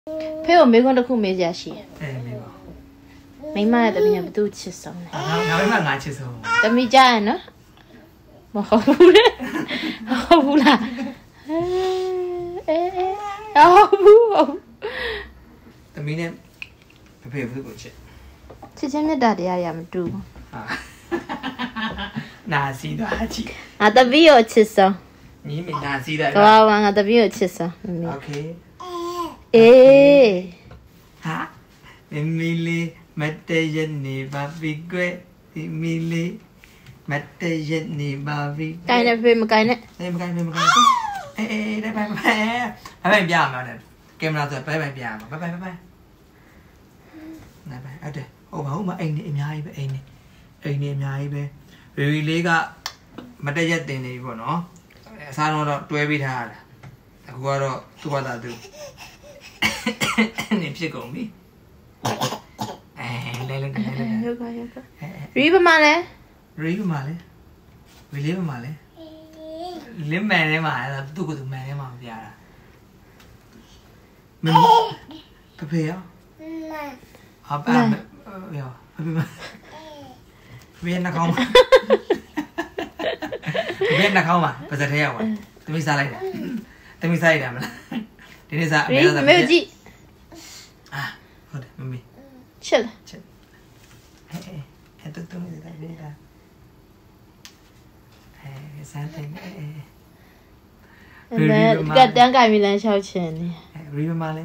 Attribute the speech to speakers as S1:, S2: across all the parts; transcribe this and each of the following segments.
S1: ဖေကိုမေခွန်းတစ်ခုမေးကြရှိတယ်
S2: မေးပါ
S1: မိမရဲ့တမီးကဘသူ့ချစ်ဆုံးလဲ
S2: ငါမိမငါချစ်ဆုံး
S1: တမီးကြားရနော်မဟုတ်ဘူးလေဟုတ်ဘူးလားဟုတ်
S2: တမီးနဲ့ဖေဘသူ့ကိုချစ်
S1: ချင်းမြတ်တာတရားရမတူဘူး
S2: နာစီသွားချစ်
S1: ငါတမီးကိုချစ်ဆုံး
S2: ညီမနာစီတာ
S1: ကောင်းပါငါတမီးကိုချစ်ဆုံး
S2: โอเค
S1: ဟာ
S2: မီလီမတ်တရနေပါပြီကွမီလီမတ်တရနေပါပြီ
S1: ကိုင်းနေဖေမကိုင်းနဲ့
S2: မကိုင်းได้ไปပြရမှာကင်မရာဆိုပဲပြရမှာပဲနိုင်ပါအဲ့ဒါဟုတ်ပါအိမ်နေအများကြီးပဲအိမ်နေအများကြီးပဲရီလေးကမတရက်တင်နေပြီပေါ့နော်အစားတော့တွဲပေးထားရတာအခုကတော့သူ့ဘာသာသူနေဖြစ်ကုန်ပြီလဲ
S1: ရုပ်ကရီးပမာလဲ
S2: ရီလေးပမာလဲလင်းမယ်ထဲမှာသူ့ကိုသူမယ်ထဲမှာပြတာမင်းကဖေရောဟာပါရောဖေနှာခေါင်းမှာပါစတဲ့ရောက်ပါတမိစားလိုက်တာမလားဒီနေ့စား
S1: အမေသားမေကြည့်
S2: ဟုတ်တယ်မမေ
S1: ချက်
S2: တူနေတာနေတာစမ်းတယ်
S1: ကတန်းကိုင်မီလန်လျှောက်ချင်နေ
S2: ရီမလဲ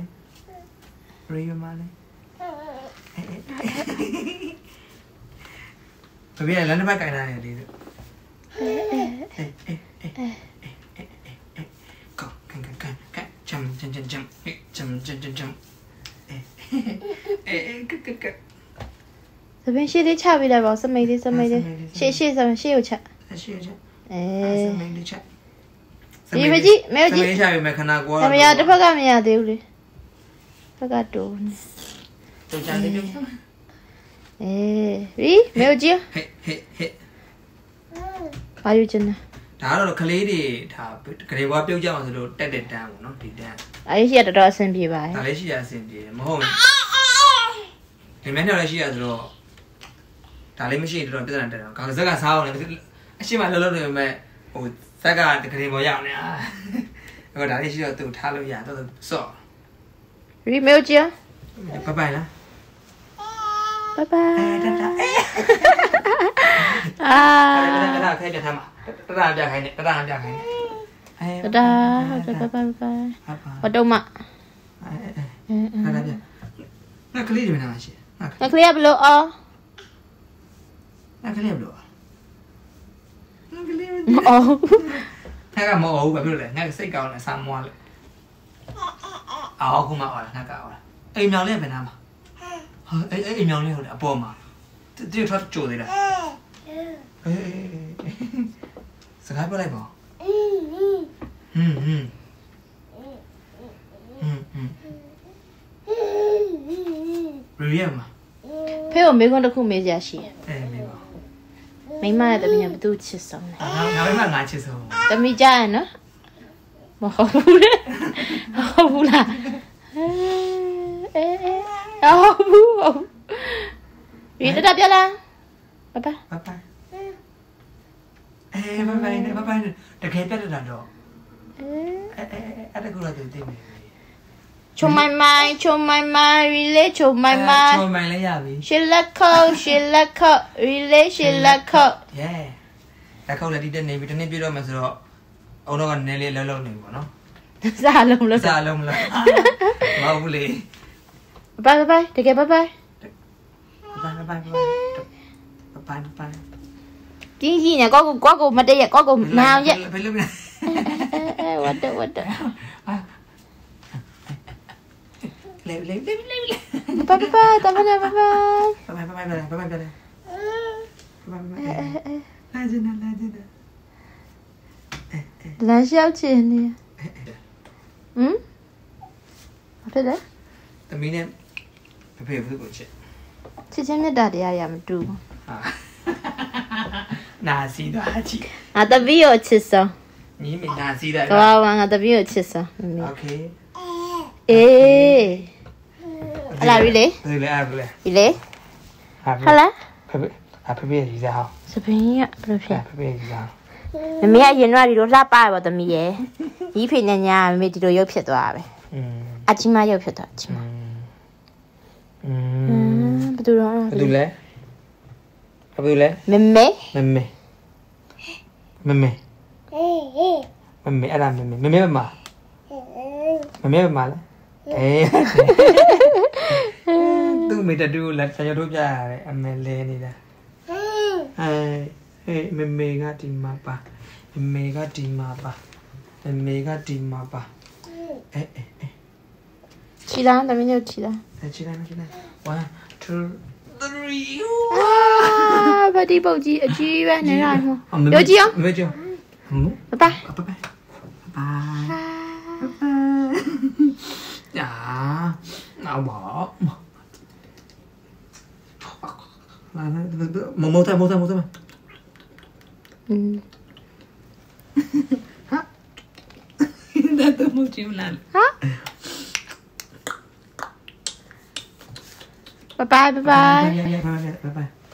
S2: ဘယ်လမ်းတစ်ပတ်ကိုင်လာနေလေကောကန်ချမ်
S1: 这边写的差别来吧，是没的，写有差。
S2: 没的差。
S1: 没有记。咱们呀，这不干么呀？对不对？不干多呢。
S2: 都讲的就。
S1: 没有记。还有真的。
S2: ဒါကတော့ကလေးတွေဒါကလေးဘွားပြုတ်ကြအောင်ဆိုလို့တက်တန်းပေါ့နော်ဒီတန်း
S1: အဲ့ရှိရတော်အဆင်ပြေပါ
S2: ဒါလည်းရှိရအဆင်ပြေမဟုတ်ဒီမင်းတို့လည်းရှိရဆိုတော့ဒါလေးမရှိရင်တော်ပြဿနာတက်တော့ခေါင်းစက်ကစားအောင်လည်းအရှိမလှုပ်နေမဲ့ဟိုဇက်ကကလေးပေါ်ရောက်နေတာအဲ့တော့ဒါလေးရှိတော့သူထားလို့ရတော့စော့
S1: ရီမေဂျီ
S2: ဘိုင်လား
S1: ဘိုင်
S2: တတာခိုင်းပြထားမှာတတာပြခိုင်းနေ
S1: တတာဟုတ်တယ်ဘိုင်ဘာတော့မ
S2: ဟာလာပြငါကလေးတွေနားရှိ
S1: ငါကလေးဘလို့အော်
S2: ငါကလေးဘလို့
S1: မအော်
S2: ငါကမအော်ဘူးဘာဖြစ်လို့လဲငါစိတ်ကောင်းနေဆာမွားလေအော်ခုမှအော်ငါကအော်အိမ်မြောင်လေးဘယ်နာမှာဟာအိမ်မြောင်လေးဟုတ်တယ်အပေါ်မှာတိထွက်ကြိုသေးလားစကားပြောလိုက်ပါရီယာမ
S1: ဖေကိုမေခွန်းတစ်ခုမေးကြရှိ
S2: တယ်မေးပါ
S1: မိမရဲ့တမီးကဘသူ့ချစ်ဆုံးလဲ
S2: ငါမိမငါချစ်ဆုံး
S1: တမီးကြားရနော်မဟုတ်ဘူးလေဟုတ်ဘူးလားဟုတ်ဘူးရီတတာပြလားဘိုင်
S2: ဘိုင်တကယ်ပြတ်တာတော့အဲ့ဒါကတော့တင်နေ
S1: ချုံမိုင်ရီလေးချုံမိုင်
S2: လည်းရပြီ
S1: ရှစ်လက်ခောက်ရီလေးရှစ်လက်ခောက်
S2: လက်ခောက်လည်းဒီတက်နေပြီတနေ့ပြတော့မယ်ဆိုတော့အုံတော့ကနည်းလေးလှုပ်နေပြီပေါ့နော်
S1: စားလုံးမလား
S2: မဟုတ်ဘူးလေ
S1: ဘိုင်တကယ်ဘိုင်ကြီးကြီးနဲ့ကိုမတည့်ရကိုနောင်ရက်
S2: ဘယ်လိုလဲ
S1: ဝတ်
S2: လေ
S1: ဘိုင်တမနာဘိုင်
S2: လာကျင်
S1: လမ်းလျှောက်ချင်နေဘာဖြစ်လဲ
S2: တမီးနဲ့ဖေဘသူ့ကိုချစ်
S1: ချင်းမြတ်တာတရားရမတူဘူး
S2: နာစီသွားချစ်
S1: ငါတပီးကိုချစ်ဆုံး
S2: ညီမနာစီတာ
S1: ကောင်းပါငါတပီးကိုချစ်ဆုံး
S2: โอเค
S1: ê là bị lệ
S2: bị lệ
S1: bị lệ hả lá
S2: phải biết gì sao
S1: sắp hình ạ phải
S2: biết gì sao
S1: mẹ ai yên nói đi đâu ra ba vào tầm gì ý phải nhà mẹ đi đâu yêu phiền toa vậy à chị mà yêu phiền toa chị mà bắt đầu rồi
S2: bắt đầu lẽ
S1: mẹ
S2: ai làm mẹ mà ê tụi mình đã đưa lại cho đôi già này anh mẹ lên đi nè mẹ gà tìm mà bà
S1: chị đang tao mới nhớ chị đang
S2: 1 2 3
S1: à bà đi bầu chị chị về này rồi không nhớ chị không
S2: nhớ chưa
S1: bye
S2: dạ nào bỏ màu thêm hả đã tôi muốn chịu năn
S1: hả bye bye